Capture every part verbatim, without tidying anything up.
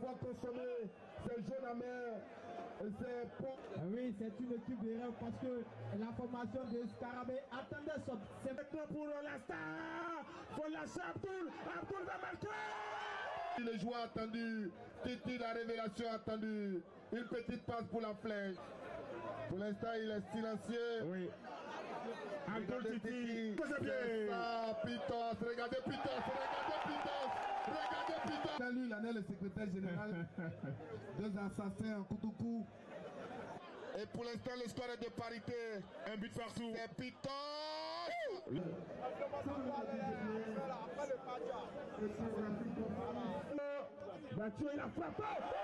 avoir consommé ces jeunes amers et ces pots. Oui, c'est une équipe de rêve parce que la formation de Scarabée attendait son... C'est maintenant pour l'instant. Faut lâcher Abdoul. Abdoul va marquer. Le joueur attendu, Titi, la révélation attendue. Une petite passe pour la flèche. Pour l'instant, il est silencieux. Oui. Abdoul Titi. C'est ça, Pitos. Regardez Pitos. Regardez Pitos. Regardez Pitos. Salut, l'année, le secrétaire général. Deux assassins en coup de cou. Et pour l'instant, le score est de parité. Un but partout. C'est Pitos. Mathieu, il a frappé.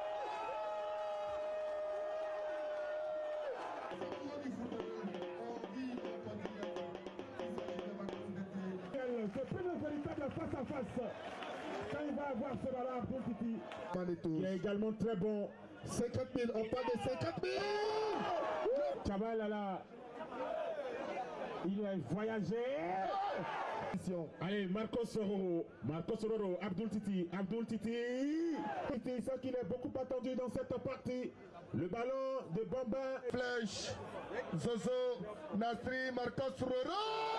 C'est plus le véritable face à face. Quand il va avoir ce ballon pour Titi. Il est également très bon. cinquante mille, on parle de cinquante mille. Tchabalala. Il a voyagé. Allez, Marcos Roro. Marcos Roro. Abdoul Titi. Abdoul Titi. Titi, c'est qu'il est beaucoup attendu dans cette partie. Le ballon de Bamba. Flèche. Zozo. Nasri. Marcos Roro.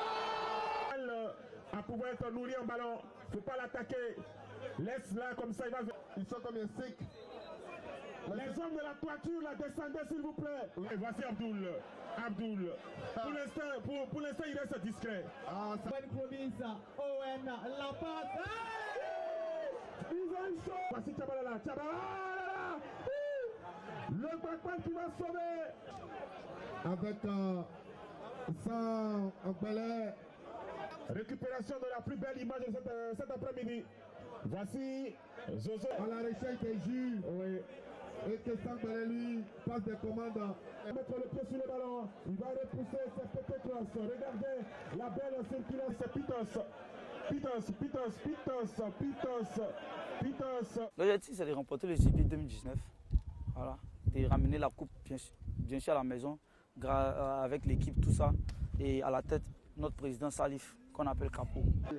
À pouvoir être nourri en ballon. Faut pas l'attaquer. Laisse-la comme ça. Il va... Ils sont combien? cinq. Les hommes de la toiture, la descendez s'il vous plaît. Et voici Abdoul. Abdoul. Pour l'instant, pour, pour l'instant, il reste discret. Ah, ça... Bonne province. O N. La passe. Ils ont une chose. Voici Tchabalala. Tchabalala. Le backman qui va sauver. Avec euh, ça, en balai. Récupération de la plus belle image de cet, euh, cet après-midi. Voici Zozo. À la recherche des jus. Oui. Et que Sangbele lui passe des commandes. Mettre le pied sur le ballon. Il va repousser ses petites crosses. Regardez la belle circulation. C'est Pitos. Pitos, Pitos, Pitos, Pitos, Pitos. L'objectif, c'est de remporter le J P deux mille dix-neuf. Voilà. De ramener la coupe bien, bien sûr à la maison. Avec l'équipe, tout ça. Et à la tête, notre président Salif, qu'on appelle Capo.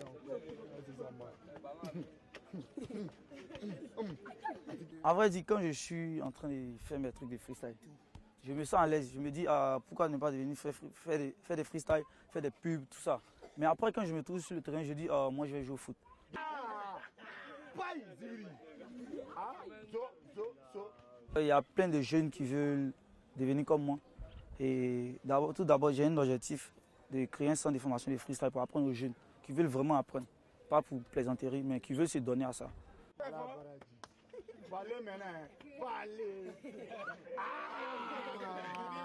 À vrai dire, quand je suis en train de faire mes trucs de freestyle, je me sens à l'aise. Je me dis, ah, pourquoi ne pas devenir faire, faire, des, faire des freestyles, faire des pubs, tout ça. Mais après, quand je me trouve sur le terrain, je dis, ah, moi, je vais jouer au foot. Il y a plein de jeunes qui veulent devenir comme moi. Et tout d'abord, j'ai un objectif de créer un centre de formation de freestyle pour apprendre aux jeunes qui veulent vraiment apprendre. Pas pour plaisanterie, mais qui veulent se donner à ça.